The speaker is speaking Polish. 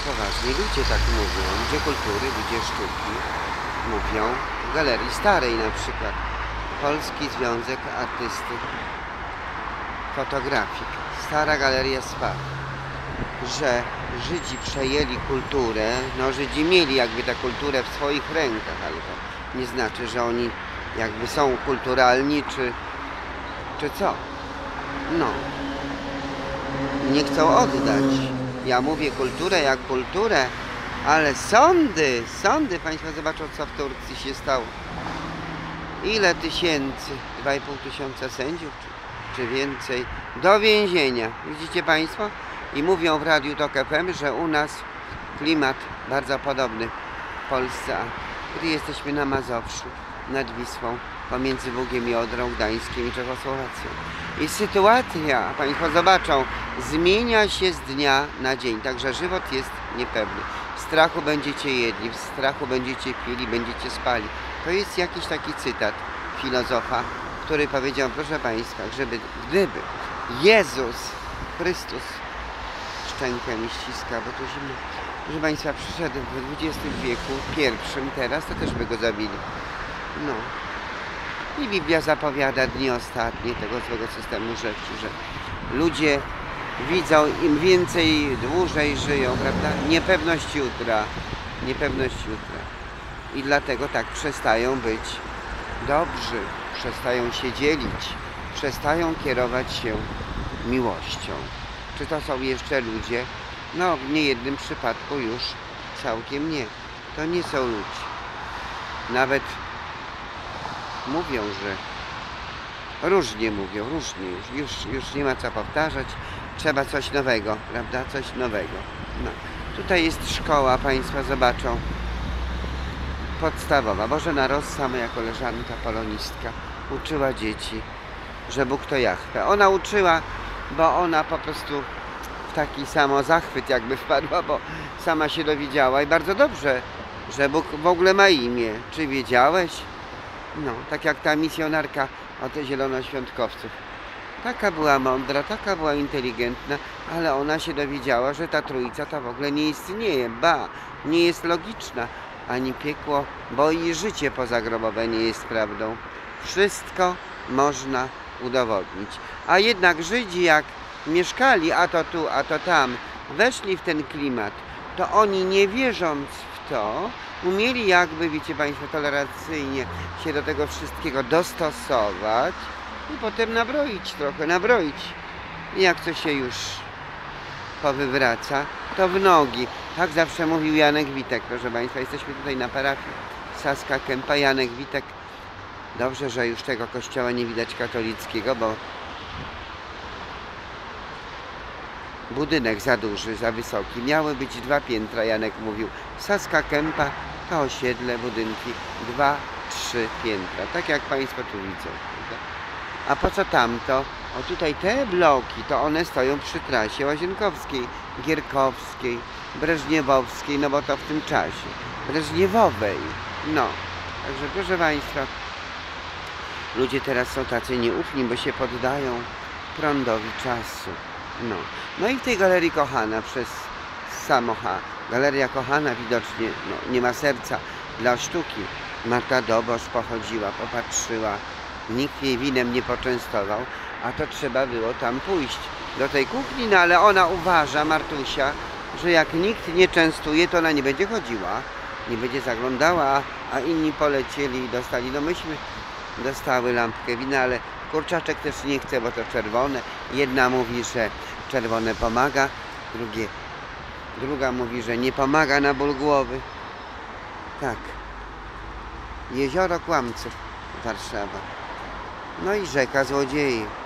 Poważnie, ludzie tak mówią. Ludzie kultury, ludzie sztuki mówią w galerii starej na przykład. Polski Związek Artysty Fotografii. Stara galeria SPA. Że Żydzi przejęli kulturę, no Żydzi mieli jakby tę kulturę w swoich rękach, ale to nie znaczy, że oni jakby są kulturalni, czy co. No. Nie chcą oddać. Ja mówię kulturę jak kulturę, ale sądy, Państwo zobaczą, co w Turcji się stało. Ile tysięcy, 2,5 tysiąca sędziów, czy więcej, do więzienia. Widzicie Państwo? I mówią w Radiu Tok FM, że u nas klimat bardzo podobny w Polsce, a gdy jesteśmy na Mazowszu, nad Wisłą, pomiędzy Bugiem i Odrą, Gdańskiem i Czechosłowacją. I sytuacja, Państwo zobaczą, zmienia się z dnia na dzień, także żywot jest niepewny. W strachu będziecie jedli, w strachu będziecie pili, będziecie spali. To jest jakiś taki cytat filozofa, który powiedział, proszę Państwa, gdyby Jezus Chrystus, szczękę mi ściska, bo to zimno, proszę Państwa, przyszedł w XX wieku, pierwszym teraz, to też by go zabili. No. I Biblia zapowiada dni ostatnie tego złego systemu rzeczy, że ludzie widzą, im więcej, dłużej żyją, prawda? Niepewność jutra. I dlatego tak przestają być dobrzy, przestają się dzielić, przestają kierować się miłością. Czy to są jeszcze ludzie? No, w niejednym przypadku już całkiem nie. To nie są ludzie. Nawet mówią, że różnie mówią, już nie ma co powtarzać, trzeba coś nowego, prawda? Coś nowego. No. Tutaj jest szkoła, Państwo zobaczą, podstawowa. Bożena Rossa, moja koleżanka, polonistka, uczyła dzieci, że Bóg to Jahwe. Ona uczyła, bo ona po prostu w taki samozachwyt jakby wpadła, bo sama się dowiedziała i bardzo dobrze, że Bóg w ogóle ma imię. Czy wiedziałeś? No, tak jak ta misjonarka od zielonoświątkowców. Taka była mądra, taka była inteligentna, ale ona się dowiedziała, że ta trójca to w ogóle nie istnieje, nie jest logiczna. Ani piekło, bo i życie pozagrobowe nie jest prawdą. Wszystko można udowodnić. A jednak Żydzi jak mieszkali, a to tu, a to tam, weszli w ten klimat, to oni nie wierząc w to, umieli jakby, wiecie Państwo, tolerancyjnie się do tego wszystkiego dostosować i potem nabroić. I jak to się już powywraca, to w nogi. Tak zawsze mówił Janek Witek, proszę Państwa. Jesteśmy tutaj na parafii Saska Kępa. Janek Witek. Dobrze, że już tego kościoła nie widać katolickiego, bo budynek za duży, za wysoki. Miały być 2 piętra, Janek mówił. Saska Kępa to osiedle, budynki 2-3 piętra. Tak jak Państwo tu widzą. A po co tamto? O tutaj te bloki, to one stoją przy trasie Łazienkowskiej, Gierkowskiej, Breżniewowskiej, no bo to w tym czasie. Breżniewowej. No. Także proszę Państwa, ludzie teraz są tacy nieufni, bo się poddają prądowi czasu. No i w tej Galerii Kochana przez samocha. Galeria Kochana widocznie nie ma serca dla sztuki. Marta Dobosz pochodziła, popatrzyła. Nikt jej winem nie poczęstował, a to trzeba było tam pójść do tej kuchni, no ale ona uważa, Martusia, że jak nikt nie częstuje, to ona nie będzie chodziła, nie będzie zaglądała, a inni polecieli i dostali. No myśmy dostały lampkę wina, ale kurczaczek też nie chce, bo to czerwone. Jedna mówi, że czerwone pomaga, druga mówi, że nie pomaga na ból głowy. Tak. Jezioro Kłamców, Warszawa. No i rzeka złodziei.